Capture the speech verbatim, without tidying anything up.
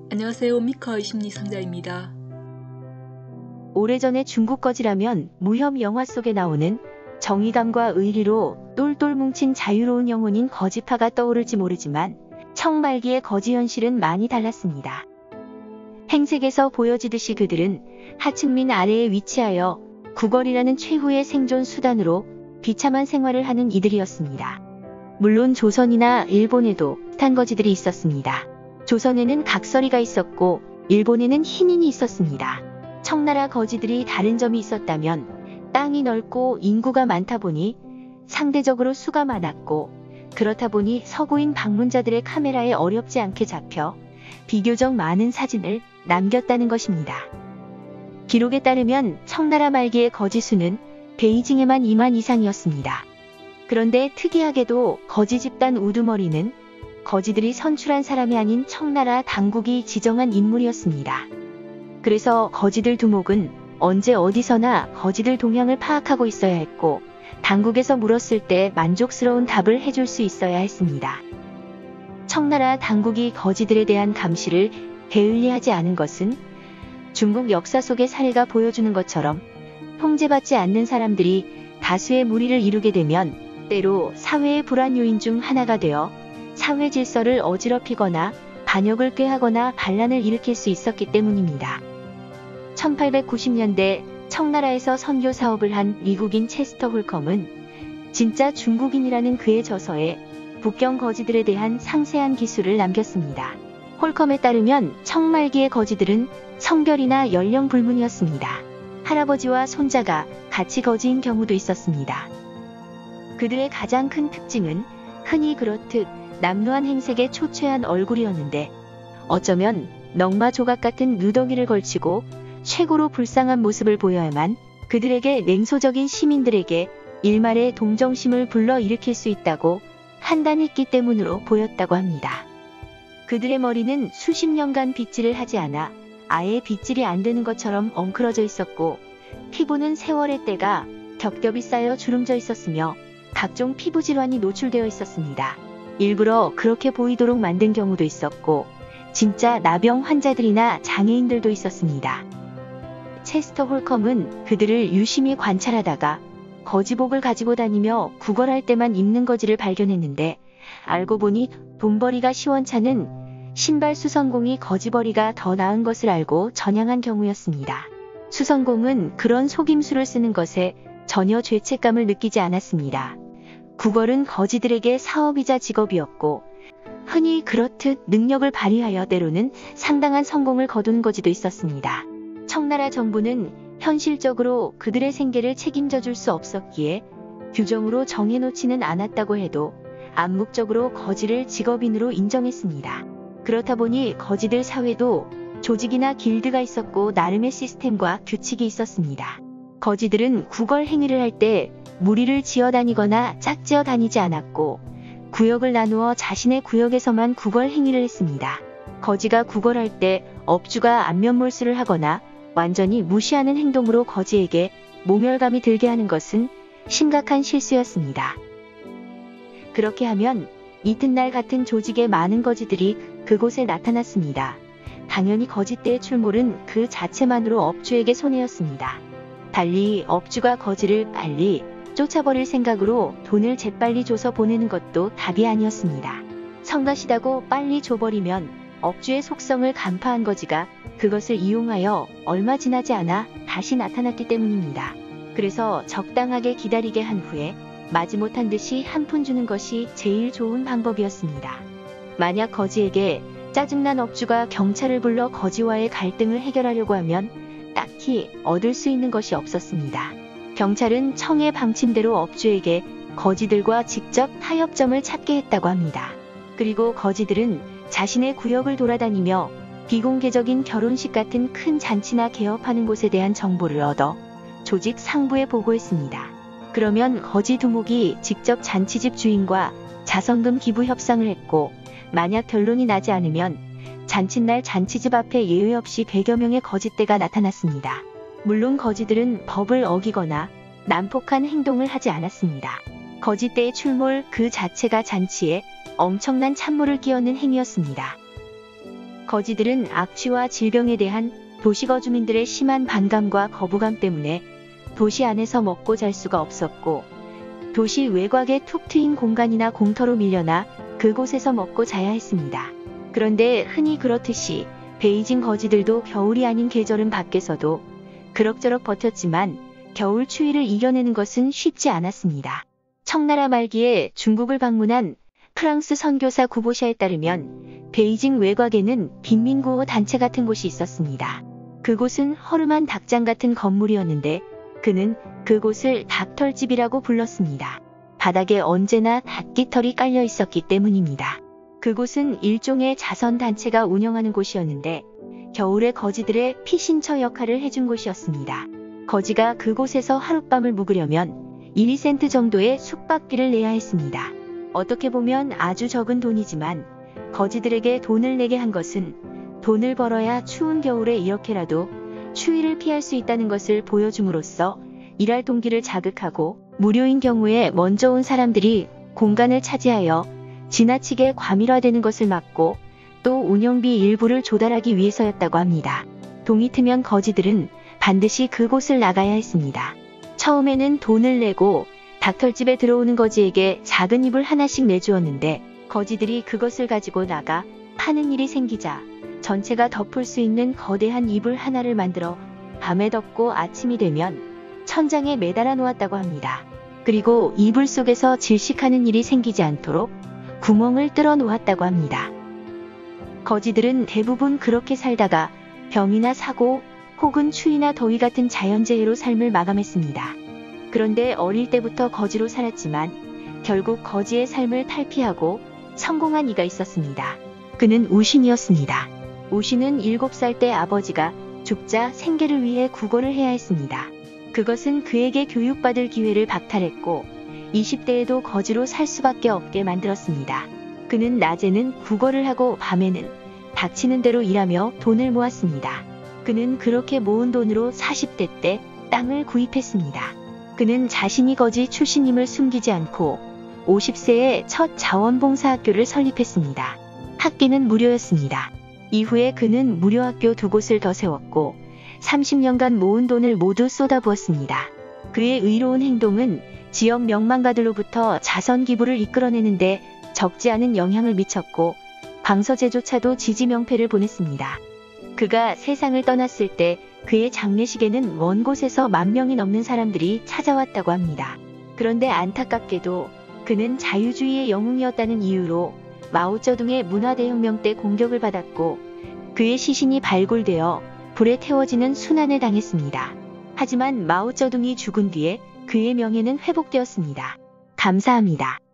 안녕하세요. 미카의 심리상자입니다. 오래전에 중국 거지라면 무협 영화 속에 나오는 정의감과 의리로 똘똘 뭉친 자유로운 영혼인 거지파가 떠오를지 모르지만 청말기의 거지 현실은 많이 달랐습니다. 행색에서 보여지듯이 그들은 하층민 아래에 위치하여 구걸이라는 최후의 생존 수단으로 비참한 생활을 하는 이들이었습니다. 물론 조선이나 일본에도 비슷한 거지들이 있었습니다. 조선에는 각설이가 있었고 일본에는 흰인이 있었습니다. 청나라 거지들이 다른 점이 있었다면 땅이 넓고 인구가 많다 보니 상대적으로 수가 많았고 그렇다 보니 서구인 방문자들의 카메라에 어렵지 않게 잡혀 비교적 많은 사진을 남겼다는 것입니다. 기록에 따르면 청나라 말기의 거지 수는 베이징에만 이만 이상이었습니다. 그런데 특이하게도 거지 집단 우두머리는 거지들이 선출한 사람이 아닌 청나라 당국이 지정한 인물이었습니다. 그래서 거지들 두목은 언제 어디서나 거지들 동향을 파악하고 있어야 했고 당국에서 물었을 때 만족스러운 답을 해줄 수 있어야 했습니다. 청나라 당국이 거지들에 대한 감시를 게을리하지 않은 것은 중국 역사 속의 사례가 보여주는 것처럼 통제받지 않는 사람들이 다수의 무리를 이루게 되면 때로 사회의 불안 요인 중 하나가 되어 사회 질서를 어지럽히거나 반역을 꾀하거나 반란을 일으킬 수 있었기 때문입니다. 천팔백구십 년대 청나라에서 선교 사업을 한 미국인 체스터 홀컴은 진짜 중국인이라는 그의 저서에 북경 거지들에 대한 상세한 기술을 남겼습니다. 홀컴에 따르면 청말기의 거지들은 성별이나 연령 불문이었습니다. 할아버지와 손자가 같이 거지인 경우도 있었습니다. 그들의 가장 큰 특징은 흔히 그렇듯 남루한 행색에 초췌한 얼굴이었는데 어쩌면 넝마 조각 같은 누더기를 걸치고 최고로 불쌍한 모습을 보여야만 그들에게 냉소적인 시민들에게 일말의 동정심을 불러일으킬 수 있다고 판단했기 때문으로 보였다고 합니다. 그들의 머리는 수십 년간 빗질을 하지 않아 아예 빗질이 안 되는 것처럼 엉클어져 있었고 피부는 세월의 때가 겹겹이 쌓여 주름져 있었으며 각종 피부 질환이 노출되어 있었습니다. 일부러 그렇게 보이도록 만든 경우도 있었고 진짜 나병 환자들이나 장애인들도 있었습니다. 체스터 홀컴은 그들을 유심히 관찰하다가 거지복을 가지고 다니며 구걸할 때만 입는 거지를 발견했는데 알고 보니 돈벌이가 시원찮은 신발 수선공이 거지벌이가 더 나은 것을 알고 전향한 경우였습니다. 수선공은 그런 속임수를 쓰는 것에 전혀 죄책감을 느끼지 않았습니다. 구걸은 거지들에게 사업이자 직업이었고 흔히 그렇듯 능력을 발휘하여 때로는 상당한 성공을 거둔 거지도 있었습니다. 청나라 정부는 현실적으로 그들의 생계를 책임져 줄 수 없었기에 규정으로 정해놓지는 않았다고 해도 암묵적으로 거지를 직업인으로 인정했습니다. 그렇다 보니 거지들 사회도 조직이나 길드가 있었고 나름의 시스템과 규칙이 있었습니다. 거지들은 구걸 행위를 할 때 무리를 지어 다니거나 짝지어 다니지 않았고 구역을 나누어 자신의 구역에서만 구걸 행위를 했습니다. 거지가 구걸할 때 업주가 안면몰수를 하거나 완전히 무시하는 행동으로 거지에게 모멸감이 들게 하는 것은 심각한 실수였습니다. 그렇게 하면 이튿날 같은 조직의 많은 거지들이 그곳에 나타났습니다. 당연히 거짓대의 출몰은 그 자체만으로 업주에게 손해였습니다. 달리 업주가 거지를 빨리 쫓아버릴 생각으로 돈을 재빨리 줘서 보내는 것도 답이 아니었습니다. 성가시다고 빨리 줘버리면 업주의 속성을 간파한 거지가 그것을 이용하여 얼마 지나지 않아 다시 나타났기 때문입니다. 그래서 적당하게 기다리게 한 후에 마지못한 듯이 한 푼 주는 것이 제일 좋은 방법이었습니다. 만약 거지에게 짜증난 업주가 경찰을 불러 거지와의 갈등을 해결하려고 하면 딱히 얻을 수 있는 것이 없었습니다. 경찰은 청의 방침대로 업주에게 거지들과 직접 타협점을 찾게 했다고 합니다. 그리고 거지들은 자신의 구역을 돌아다니며 비공개적인 결혼식 같은 큰 잔치나 개업하는 곳에 대한 정보를 얻어 조직 상부에 보고했습니다. 그러면 거지 두목이 직접 잔치집 주인과 자선금 기부 협상을 했고 만약 결론이 나지 않으면 잔칫날 잔치집 앞에 예외 없이 백여 명의 거짓대가 나타났습니다. 물론 거지들은 법을 어기거나 난폭한 행동을 하지 않았습니다. 거짓대의 출몰 그 자체가 잔치에 엄청난 찬물을 끼얹는 행위였습니다. 거지들은 악취와 질병에 대한 도시거주민들의 심한 반감과 거부감 때문에 도시 안에서 먹고 잘 수가 없었고, 도시 외곽의 툭 트인 공간이나 공터로 밀려나 그곳에서 먹고 자야 했습니다. 그런데 흔히 그렇듯이 베이징 거지들도 겨울이 아닌 계절은 밖에서도 그럭저럭 버텼지만 겨울 추위를 이겨내는 것은 쉽지 않았습니다. 청나라 말기에 중국을 방문한 프랑스 선교사 구보샤에 따르면 베이징 외곽에는 빈민구호 단체 같은 곳이 있었습니다. 그곳은 허름한 닭장 같은 건물이었는데 그는 그곳을 닭털집이라고 불렀습니다. 바닥에 언제나 닭깃털이 깔려 있었기 때문입니다. 그곳은 일종의 자선단체가 운영하는 곳이었는데 겨울에 거지들의 피신처 역할을 해준 곳이었습니다. 거지가 그곳에서 하룻밤을 묵으려면 일, 이 센트 정도의 숙박비를 내야 했습니다. 어떻게 보면 아주 적은 돈이지만 거지들에게 돈을 내게 한 것은 돈을 벌어야 추운 겨울에 이렇게라도 추위를 피할 수 있다는 것을 보여줌으로써 일할 동기를 자극하고 무료인 경우에 먼저 온 사람들이 공간을 차지하여 지나치게 과밀화되는 것을 막고 또 운영비 일부를 조달하기 위해서였다고 합니다. 동이 트면 거지들은 반드시 그곳을 나가야 했습니다. 처음에는 돈을 내고 닭털집에 들어오는 거지에게 작은 이불 하나씩 내주었는데 거지들이 그것을 가지고 나가 파는 일이 생기자 전체가 덮을 수 있는 거대한 이불 하나를 만들어 밤에 덮고 아침이 되면 천장에 매달아 놓았다고 합니다. 그리고 이불 속에서 질식하는 일이 생기지 않도록 구멍을 뚫어 놓았다고 합니다. 거지들은 대부분 그렇게 살다가 병이나 사고 혹은 추위나 더위 같은 자연재해로 삶을 마감했습니다. 그런데 어릴 때부터 거지로 살았지만 결국 거지의 삶을 탈피하고 성공한 이가 있었습니다. 그는 우신이었습니다. 우신은 일곱 살 때 아버지가 죽자 생계를 위해 구걸을 해야 했습니다. 그것은 그에게 교육받을 기회를 박탈했고 이십 대에도 거지로 살 수밖에 없게 만들었습니다. 그는 낮에는 구걸을 하고 밤에는 닥치는 대로 일하며 돈을 모았습니다. 그는 그렇게 모은 돈으로 사십 대 때 땅을 구입했습니다. 그는 자신이 거지 출신임을 숨기지 않고 오십 세에 첫 자원봉사학교를 설립했습니다. 학비는 무료였습니다. 이후에 그는 무료학교 두 곳을 더 세웠고 삼십 년간 모은 돈을 모두 쏟아부었습니다. 그의 의로운 행동은 지역 명망가들로부터 자선 기부를 이끌어내는데 적지 않은 영향을 미쳤고 광서제조차도 지지명패를 보냈습니다. 그가 세상을 떠났을 때 그의 장례식에는 먼 곳에서 만 명이 넘는 사람들이 찾아왔다고 합니다. 그런데 안타깝게도 그는 자유주의의 영웅이었다는 이유로 마오쩌둥의 문화대혁명 때 공격을 받았고 그의 시신이 발굴되어 불에 태워지는 순환을 당했습니다. 하지만 마오쩌둥이 죽은 뒤에 그의 명예는 회복되었습니다. 감사합니다.